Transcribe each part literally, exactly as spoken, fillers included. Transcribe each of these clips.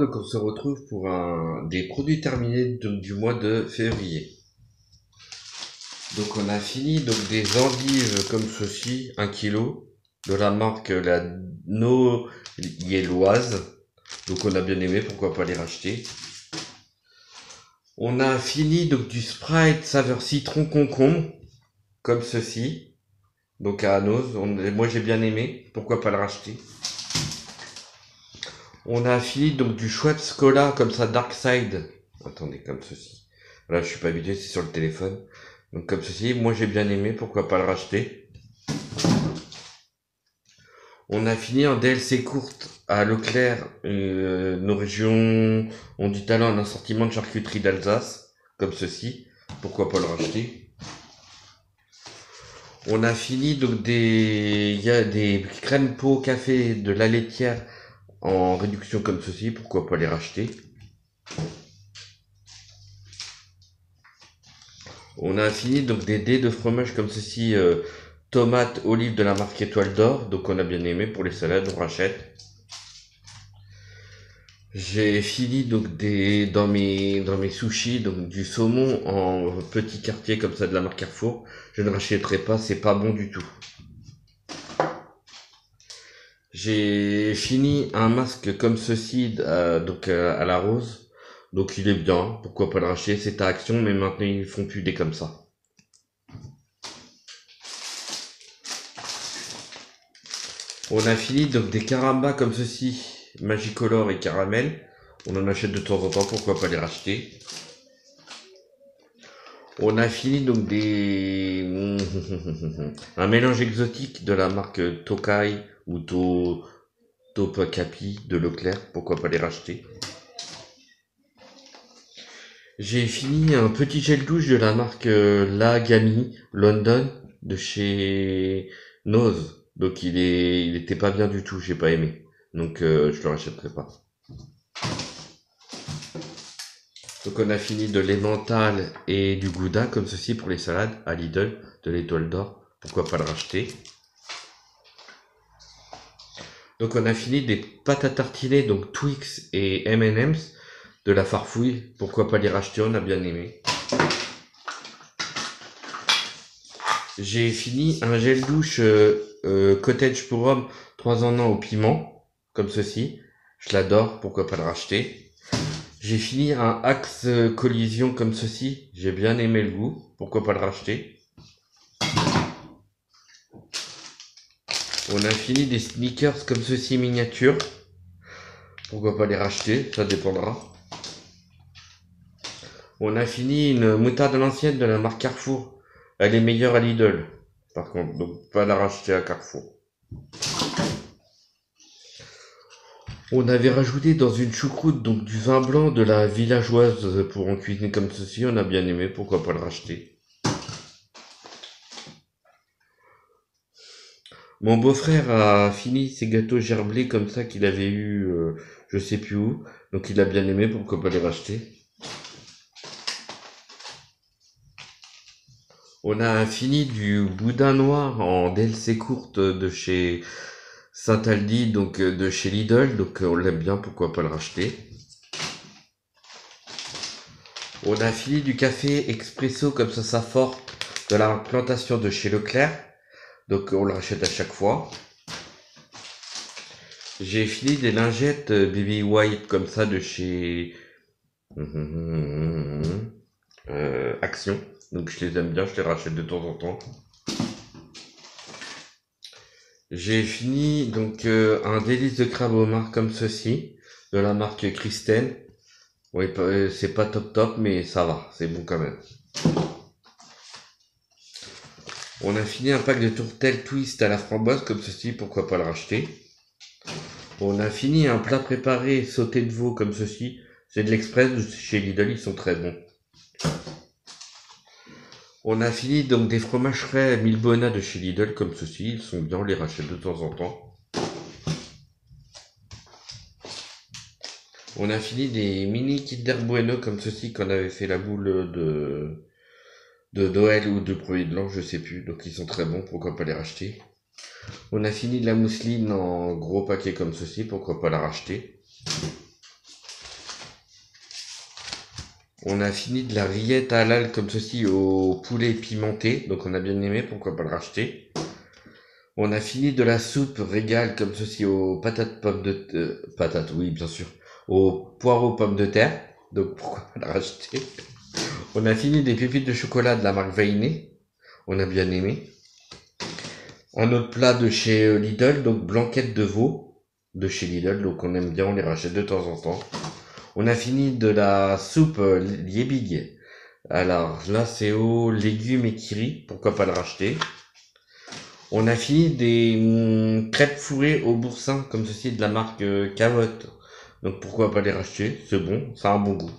donc on se retrouve pour un des produits terminés de- du mois de février. Donc on a fini donc des endives comme ceci, un kilo, de la marque la Noëlloise. Donc on a bien aimé, pourquoi pas les racheter. On a fini donc du Sprite saveur citron concombre, comme ceci. Donc à Anos, on- moi j'ai bien aimé, pourquoi pas le racheter. On a fini donc du Schweppes Cola comme ça Dark Side. Attendez, comme ceci. Là, je suis pas habitué, c'est sur le téléphone. Donc comme ceci, moi j'ai bien aimé, pourquoi pas le racheter. On a fini en D L C courte à Leclerc. Euh, nos régions ont du talent en assortiment de charcuterie d'Alsace, comme ceci. Pourquoi pas le racheter. On a fini donc des, il y a des crèmes pot au café de la laitière en réduction comme ceci, pourquoi pas les racheter. On a fini donc des dés de fromage comme ceci, euh, tomate, olive de la marque Étoile d'Or, donc on a bien aimé pour les salades, on rachète. J'ai fini donc des dans mes dans mes sushis donc du saumon en petit quartier comme ça de la marque Carrefour. Je ne rachèterai pas, c'est pas bon du tout. J'ai fini un masque comme ceci euh, donc euh, à la rose, donc il est bien, pourquoi pas le racheter, c'est à Action mais maintenant ils font plus des comme ça. On a fini donc des carambas comme ceci, Magicolor et caramel. On en achète de temps en temps, pourquoi pas les racheter. On a fini donc des un mélange exotique de la marque Tokai ou To Topakapi de Leclerc, pourquoi pas les racheter. J'ai fini un petit gel douche de la marque euh, Lagami London de chez Nose. Donc il est il était pas bien du tout, j'ai pas aimé. Donc euh, je le rachèterai pas. Donc on a fini de l'emmental et du gouda comme ceci pour les salades à Lidl de l'Étoile d'Or. Pourquoi pas le racheter. Donc on a fini des pâtes à tartiner, donc Twix et M and M's de la Farfouille. Pourquoi pas les racheter, on a bien aimé. J'ai fini un gel douche euh, euh, Cottage pour homme trois en un au piment, comme ceci. Je l'adore, pourquoi pas le racheter. J'ai fini un Axe collision comme ceci. J'ai bien aimé le goût, pourquoi pas le racheter. On a fini des sneakers comme ceci miniature. Pourquoi pas les racheter, ça dépendra. On a fini une moutarde à l'ancienne de la marque Carrefour. Elle est meilleure à Lidl, par contre, donc pas la racheter à Carrefour. On avait rajouté dans une choucroute donc du vin blanc de la villageoise pour en cuisiner comme ceci, on a bien aimé, pourquoi pas le racheter. Mon beau-frère a fini ses gâteaux gerblés comme ça qu'il avait eu euh, je sais plus où, donc il a bien aimé, pourquoi pas les racheter. On a fini du boudin noir en D L C courte de chez Saint-Aldi, donc euh, de chez Lidl, donc euh, on l'aime bien, pourquoi pas le racheter. On a fini du café expresso comme ça, ça fort, de la plantation de chez Leclerc, donc on le rachète à chaque fois. J'ai fini des lingettes euh, Baby White comme ça de chez euh, Action, donc je les aime bien, je les rachète de temps en temps. J'ai fini donc euh, un délice de crabe au homard comme ceci, de la marque Christelle. Oui, c'est pas top top, mais ça va, c'est bon quand même. On a fini un pack de tourtelles twist à la framboise comme ceci, pourquoi pas le racheter. On a fini un plat préparé sauté de veau comme ceci, c'est de l'express de chez Lidl, ils sont très bons. On a fini donc des fromages frais Milbona de chez Lidl comme ceci, ils sont bien, on les rachète de temps en temps. On a fini des mini Kinder Bueno comme ceci qu'on avait fait la boule de de Noël ou de premier de l'an, je sais plus, donc ils sont très bons, pourquoi pas les racheter. On a fini de la mousseline en gros paquet comme ceci, pourquoi pas la racheter. On a fini de la rillette halal comme ceci au poulet pimenté, donc on a bien aimé, pourquoi pas le racheter. On a fini de la soupe régal comme ceci aux patates pommes de euh, patates, oui bien sûr, aux poireaux pommes de terre, donc pourquoi pas la racheter. On a fini des pépites de chocolat de la marque Vainé, on a bien aimé. Un autre plat de chez euh, Lidl, donc blanquette de veau de chez Lidl, donc on aime bien, on les rachète de temps en temps. On a fini de la soupe euh, liebig. Alors là c'est aux légumes et kiri, pourquoi pas le racheter. On a fini des hum, crêpes fourrées au boursin, comme ceci de la marque euh, Cavotte. Donc pourquoi pas les racheter, c'est bon, ça a un bon goût.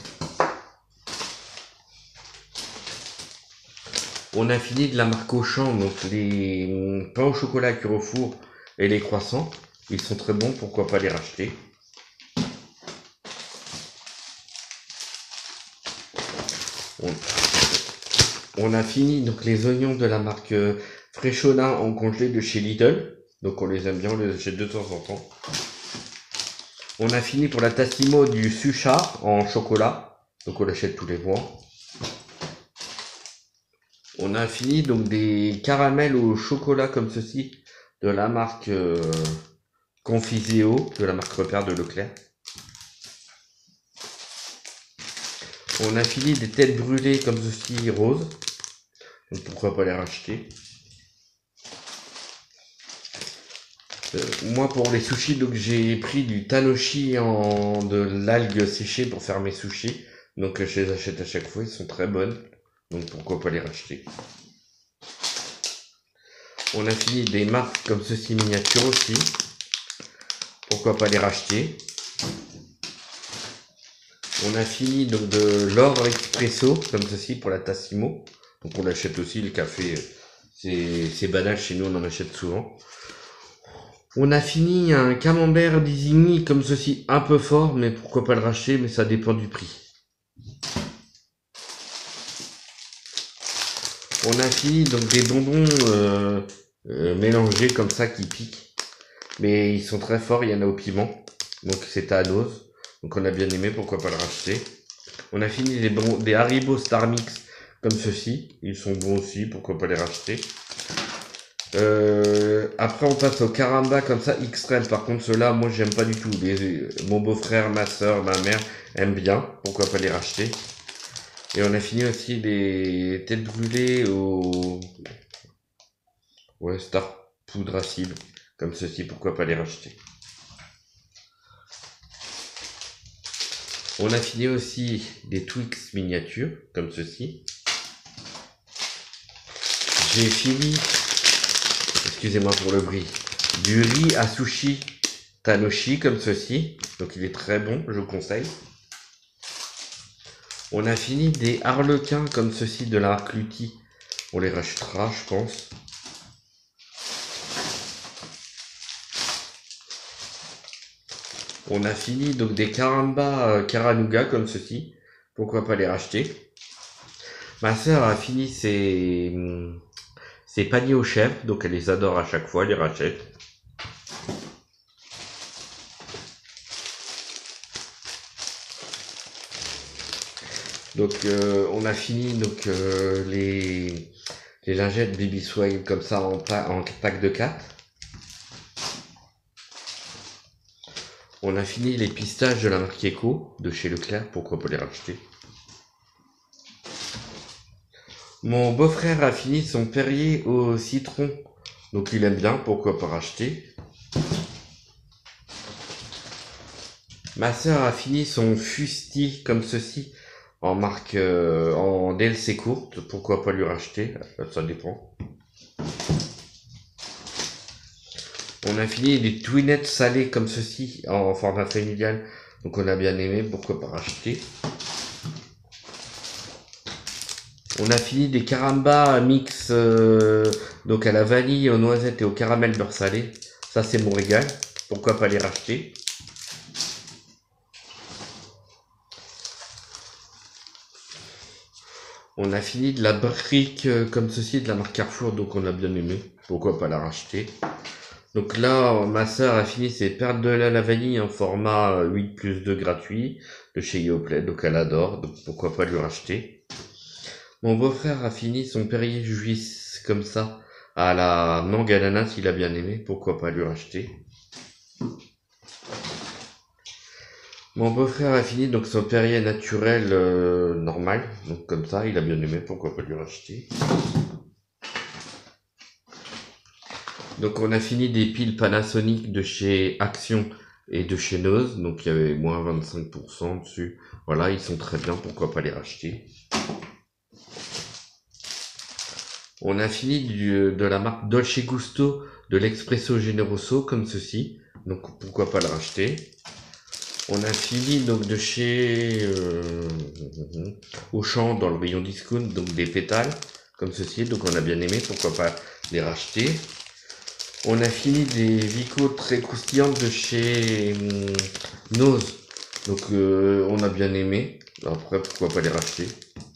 On a fini de la marque Auchan, donc les hum, pains au chocolat cuits au four et les croissants. Ils sont très bons, pourquoi pas les racheter. On, on a fini donc les oignons de la marque euh, Freshona en congelé de chez Lidl. Donc on les aime bien, on les achète de temps en temps. On a fini pour la Tassimo du Sucha en chocolat. Donc on l'achète tous les mois. On a fini donc des caramels au chocolat comme ceci de la marque euh, Confiseo, de la marque Repère de Leclerc. On a fini des têtes brûlées comme ceci roses. Donc pourquoi pas les racheter. Euh, moi pour les sushis, donc j'ai pris du tanoshi en de l'algue séchée pour faire mes sushis. Donc je les achète à chaque fois, ils sont très bonnes. Donc pourquoi pas les racheter. On a fini des marques comme ceci miniatures aussi. Pourquoi pas les racheter. On a fini donc de l'or expresso comme ceci pour la Tassimo. Donc on l'achète aussi, le café c'est banal chez nous, on en achète souvent. On a fini un camembert d'Isigny comme ceci un peu fort, mais pourquoi pas le racheter, mais ça dépend du prix. On a fini donc des bonbons euh, euh, mélangés comme ça qui piquent. Mais ils sont très forts, il y en a au piment. Donc c'est à Anos. Donc on a bien aimé, pourquoi pas le racheter. On a fini des, bon, des Haribo Star Mix comme ceci. Ils sont bons aussi, pourquoi pas les racheter. Euh, après on passe au caramba comme ça extrême. Par contre ceux-là moi j'aime pas du tout. Les, mon beau-frère, ma soeur, ma mère aiment bien. Pourquoi pas les racheter. Et on a fini aussi les têtes brûlées au ouais, Star Poudre Acide comme ceci. Pourquoi pas les racheter. On a fini aussi des Twix miniatures comme ceci. J'ai fini, excusez-moi pour le bruit, du riz à sushi Tanoshi comme ceci. Donc il est très bon, je vous conseille. On a fini des harlequins comme ceci de la marque Lutti. On les rachètera, je pense. On a fini donc des caramba euh, caranuga comme ceci. Pourquoi pas les racheter. Ma soeur a fini ses, ses paniers aux chèvres, donc elle les adore à chaque fois, elle les rachète. Donc euh, on a fini donc euh, les, les lingettes Baby Swag comme ça en, pa en pack de quatre. On a fini les pistaches de la marque Eco de chez Leclerc, pourquoi pas les racheter. Mon beau-frère a fini son Perrier au citron, donc il aime bien, pourquoi pas racheter. Ma soeur a fini son Fusti comme ceci, en marque, euh, en D L C courte, pourquoi pas lui racheter, ça dépend. On a fini des Twinettes salées comme ceci, en format familial, donc on a bien aimé, pourquoi pas racheter. On a fini des caramba mix, euh, donc à la vanille, aux noisettes et au caramel beurre salé, ça c'est mon régal, pourquoi pas les racheter. On a fini de la brique euh, comme ceci de la marque Carrefour, donc on a bien aimé. Pourquoi pas la racheter. Donc là, ma sœur a fini ses perles de lait à la vanille en format huit plus deux gratuit de chez Yoplait, donc elle adore, donc pourquoi pas lui racheter. Mon beau-frère a fini son Perrier Jouisse comme ça, à la mangue ananas, il a bien aimé, pourquoi pas lui racheter. Mon beau-frère a fini donc son Perrier naturel euh, normal, donc comme ça, il a bien aimé, pourquoi pas lui racheter. Donc on a fini des piles Panasonic de chez Action et de chez Noz, donc il y avait moins vingt-cinq pour cent dessus. Voilà, ils sont très bien, pourquoi pas les racheter. On a fini du, de la marque Dolce Gusto de l'Espresso Generoso comme ceci, donc pourquoi pas le racheter. On a fini donc de chez euh, Auchan dans le rayon discount, donc des pétales comme ceci, donc on a bien aimé, pourquoi pas les racheter. On a fini des Vico très croustillantes de chez hum, Noz, donc euh, on a bien aimé, après pourquoi pas les racheter.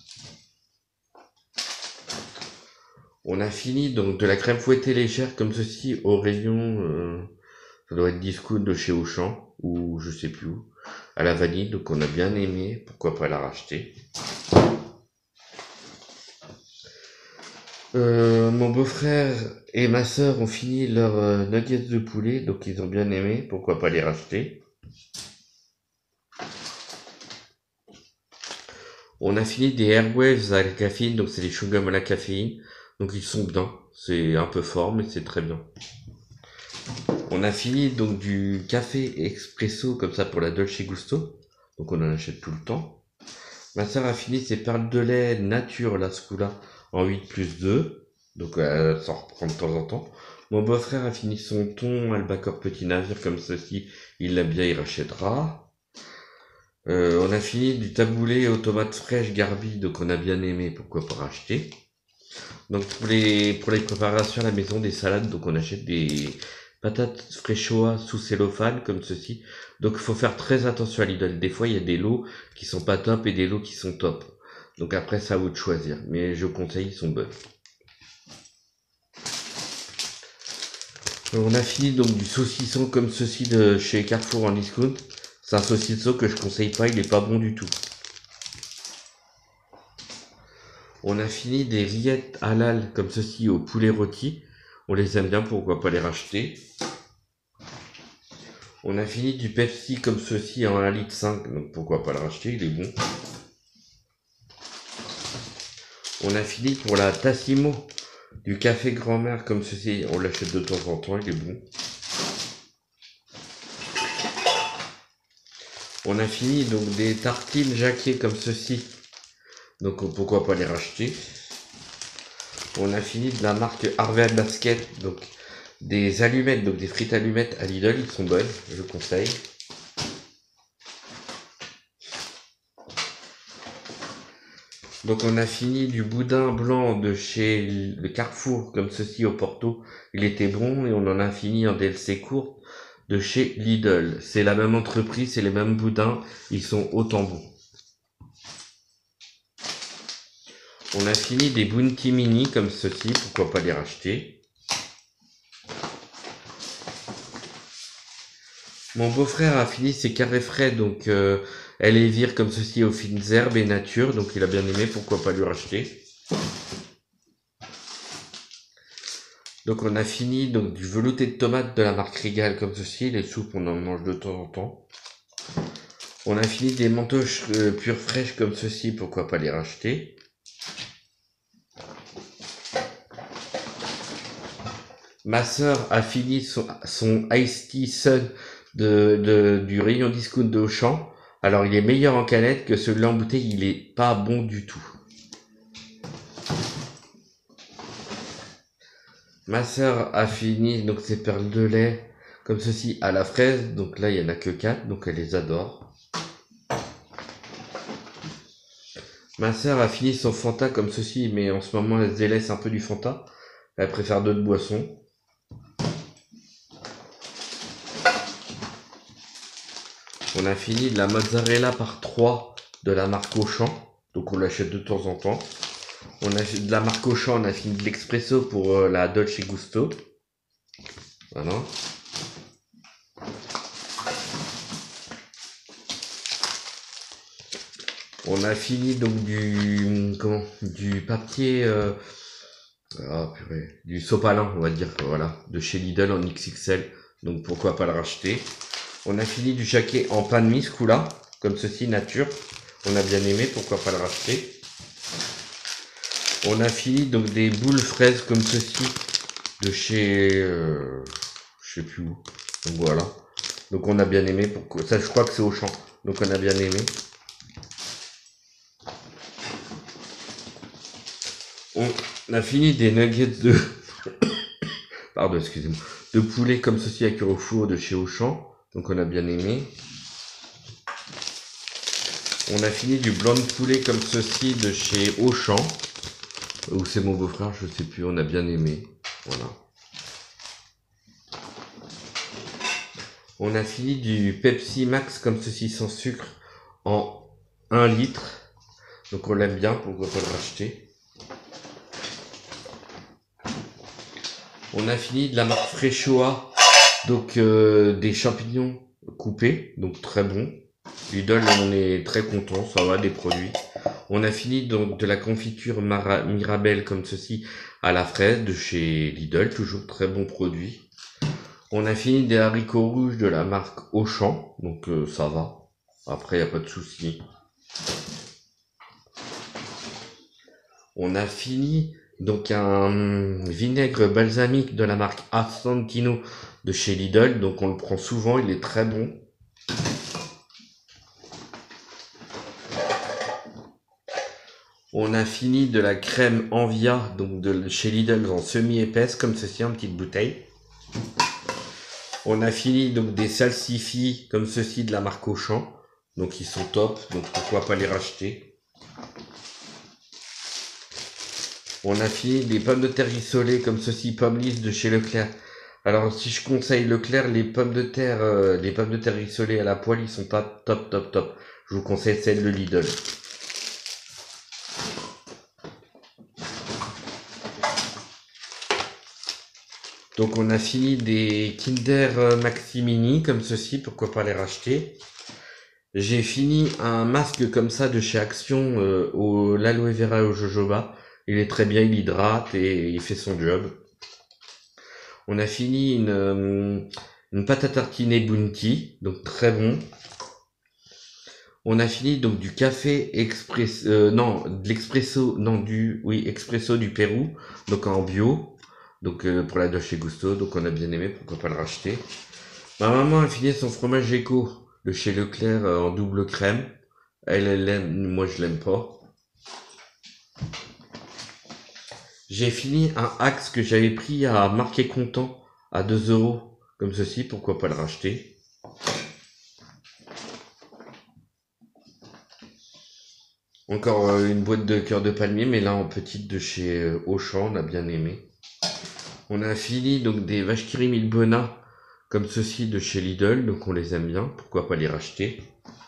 On a fini donc de la crème fouettée légère comme ceci au rayon, euh, ça doit être discount de chez Auchan, ou je sais plus où, à la vanille, donc on a bien aimé, pourquoi pas la racheter. Euh, mon beau-frère et ma sœur ont fini leurs euh, nuggets de poulet, donc ils ont bien aimé, pourquoi pas les racheter. On a fini des Airwaves à la caféine, donc c'est des chewing-gums à la caféine, donc ils sont bien, c'est un peu fort mais c'est très bien. On a fini donc du café expresso comme ça pour la Dolce Gusto, donc on en achète tout le temps. Ma sœur a fini ses perles de lait nature la Scula en huit plus deux, donc elle s'en reprend de temps en temps. Mon beau-frère a fini son thon albacore petit navire comme ceci, il l'aime bien, il rachètera. Euh, on a fini du taboulé aux tomates fraîches Garbi, donc on a bien aimé, pourquoi pas racheter. Donc pour les pour les préparations à la maison des salades, donc on achète des patates fréchois sous cellophane comme ceci. Donc il faut faire très attention à Lidl. Des fois il y a des lots qui sont pas top et des lots qui sont top. Donc après c'est à vous de choisir. Mais je conseille, ils sont bonnes. On a fini donc du saucisson comme ceci de chez Carrefour en discount. C'est un saucisson que je conseille pas, il est pas bon du tout. On a fini des rillettes halal comme ceci au poulet rôti. On les aime bien, pourquoi pas les racheter. On a fini du Pepsi comme ceci en un litre cinq, donc pourquoi pas le racheter, il est bon. On a fini pour la Tassimo du café grand-mère comme ceci, on l'achète de temps en temps, il est bon. On a fini donc des tartines Jacquet comme ceci, donc pourquoi pas les racheter. On a fini de la marque Harvey Basket, donc des allumettes, donc des frites allumettes à Lidl, ils sont bonnes, je conseille. Donc on a fini du boudin blanc de chez le Carrefour, comme ceci au Porto, il était bon, et on en a fini en D L C court de chez Lidl. C'est la même entreprise, c'est les mêmes boudins, ils sont autant bons. On a fini des Bounty Mini comme ceci, pourquoi pas les racheter. Mon beau-frère a fini ses carrés frais, donc euh, elle est vire comme ceci aux fines herbes et nature, donc il a bien aimé, pourquoi pas lui racheter. Donc on a fini donc du velouté de tomate de la marque Régal comme ceci, les soupes on en mange de temps en temps. On a fini des mantoches euh, pures fraîches comme ceci, pourquoi pas les racheter. Ma sœur a fini son, son Ice Tea Sun de, de, du rayon discount de Auchan. Alors il est meilleur en canette que celui-là en bouteille, il est pas bon du tout. Ma sœur a fini donc ses perles de lait comme ceci à la fraise, donc là il y en a que quatre, donc elle les adore. Ma sœur a fini son Fanta comme ceci, mais en ce moment elle se délaisse un peu du Fanta, elle préfère d'autres boissons. On a fini de la mozzarella par trois de la marque Auchan, donc on l'achète de temps en temps. On a de la marque Auchan, on a fini de l'expresso pour euh, la Dolce Gusto. Voilà. On a fini donc du comment du papier euh, ah, purée, du sopalin, on va dire, voilà, de chez Lidl en X X L. Donc pourquoi pas le racheter. On a fini du jaquet en pain de mie ce coup-là, comme ceci, nature. On a bien aimé, pourquoi pas le racheter. On a fini donc des boules fraises comme ceci, de chez euh, je sais plus où. Donc voilà. Donc on a bien aimé, pourquoi ça je crois que c'est Auchan. Donc on a bien aimé. On a fini des nuggets de pardon, excusez-moi, de poulet comme ceci à cuire au four de chez Auchan. Donc on a bien aimé. On a fini du blanc de poulet comme ceci de chez Auchan. Ou c'est mon beau-frère, je sais plus, on a bien aimé. Voilà. On a fini du Pepsi Max comme ceci sans sucre en un litre. Donc on l'aime bien, pourquoi pas le racheter. On a fini de la marque Freshoa, donc euh, des champignons coupés, donc très bon. Lidl, on est très content, ça va des produits. On a fini donc de la confiture Mara Mirabelle comme ceci à la fraise de chez Lidl, toujours très bon produit. On a fini des haricots rouges de la marque Auchan, donc euh, ça va. Après, il n'y a pas de souci. On a fini donc un vinaigre balsamique de la marque Asantino de chez Lidl, donc on le prend souvent, il est très bon. On a fini de la crème Envia, donc de chez Lidl en semi-épaisse, comme ceci, en petite bouteille. On a fini donc des salsifis, comme ceci, de la marque Auchan. Donc ils sont top, donc pourquoi pas les racheter. On a fini des pommes de terre rissolées, comme ceci, pommes lisses de chez Leclerc. Alors si je conseille Leclerc, les pommes de terre, euh, les pommes de terre rissolées à la poêle, ils sont pas top, top, top. Je vous conseille celle de Lidl. Donc on a fini des Kinder Maxi Mini comme ceci, pourquoi pas les racheter. J'ai fini un masque comme ça de chez Action euh, au l'aloe vera et au jojoba. Il est très bien, il hydrate et il fait son job. On a fini une, euh, une pâte à tartiner Bounty, donc très bon. On a fini donc du café express, euh, non, de l'expresso, non du, oui, expresso du Pérou, donc en bio. Donc euh, pour la Dolce Gusto, donc on a bien aimé, pourquoi pas le racheter. Ma maman a fini son fromage Eco de chez Leclerc euh, en double crème. Elle, elle l'aime, moi je l'aime pas. J'ai fini un Axe que j'avais pris à Marqué Content à deux euros, comme ceci, pourquoi pas le racheter. Encore euh, une boîte de cœur de palmier, mais là en petite de chez euh, Auchan, on a bien aimé. On a fini donc des vaches qui rit mille Bona comme ceci de chez Lidl, donc on les aime bien, pourquoi pas les racheter.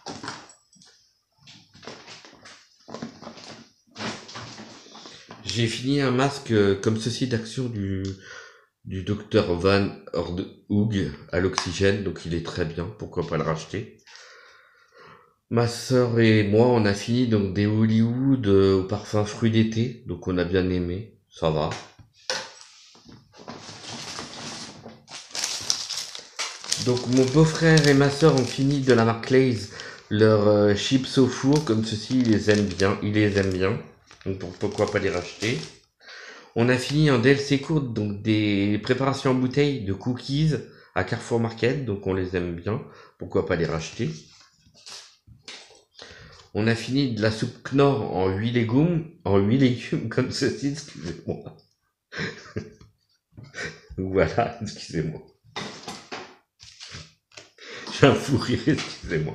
J'ai fini un masque euh, comme ceci d'Action du, du docteur Van Hoog à l'oxygène, donc il est très bien, pourquoi pas le racheter. Ma sœur et moi, on a fini donc des Hollywood euh, au parfum fruits d'été, donc on a bien aimé, ça va. Donc mon beau-frère et ma sœur ont fini de la marque Lay's leurs euh, chips au four, comme ceci, ils les aiment bien, ils les aiment bien, donc pourquoi pas les racheter. On a fini en D L C courte, donc des préparations en bouteille de cookies à Carrefour Market, donc on les aime bien, pourquoi pas les racheter. On a fini de la soupe Knorr en huit légumes, en huit légumes comme ceci, excusez-moi. Voilà, excusez-moi. J'ai un fou rire, excusez-moi.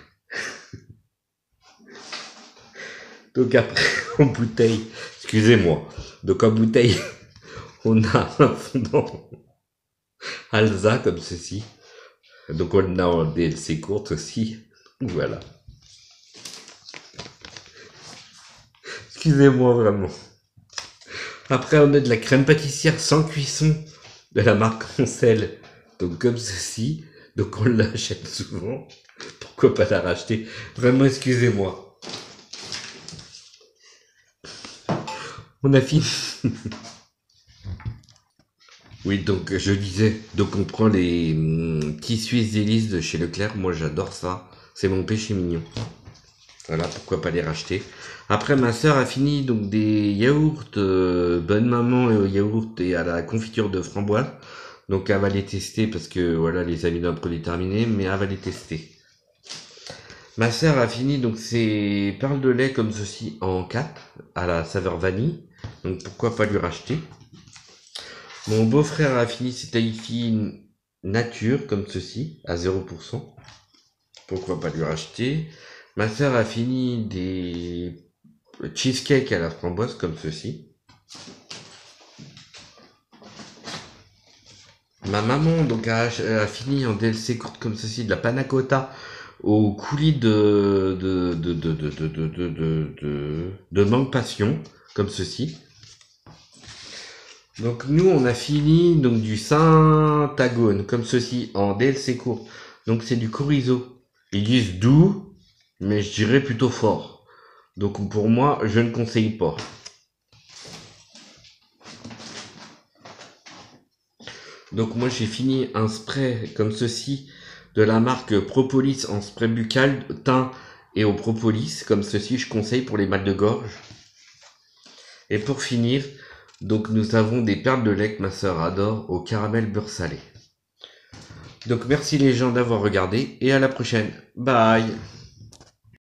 Donc après, en bouteille, excusez-moi. Donc en bouteille, on a un fondant Alza comme ceci. Donc on a en D L C courte aussi. Voilà. Excusez-moi vraiment. Après on a de la crème pâtissière sans cuisson de la marque Oncel, donc comme ceci. Donc on l'achète souvent. Pourquoi pas la racheter? Vraiment, excusez-moi. On a fini. Oui, donc je disais, donc on prend les hum, tissus hélices de chez Leclerc. Moi, j'adore ça. C'est mon péché mignon. Voilà, pourquoi pas les racheter. Après, ma sœur a fini donc des yaourts euh, Bonne Maman et au yaourt et à la confiture de framboise. Donc elle va les tester parce que voilà, les amis d'un produit terminé, mais elle va les tester. Ma sœur a fini donc ses perles de lait comme ceci en quatre à la saveur vanille. Donc pourquoi pas lui racheter. Mon beau-frère a fini ses tailles nature comme ceci à zéro pour cent. Pourquoi pas lui racheter. Ma sœur a fini des cheesecake à la framboise comme ceci. Ma maman donc a, a fini en D L C courte comme ceci de la panna cotta au coulis de de de de de de de de de, de, de mangue passion comme ceci. Donc nous on a fini donc du Saint-Agone comme ceci en D L C court. Donc c'est du chorizo. Ils disent doux, mais je dirais plutôt fort. Donc pour moi je ne conseille pas. Donc moi j'ai fini un spray comme ceci de la marque Propolis en spray buccal, thym et au propolis, comme ceci je conseille pour les mal de gorge. Et pour finir, donc nous avons des perles de lait que ma soeur adore au caramel beurre salé. Donc merci les gens d'avoir regardé et à la prochaine. Bye.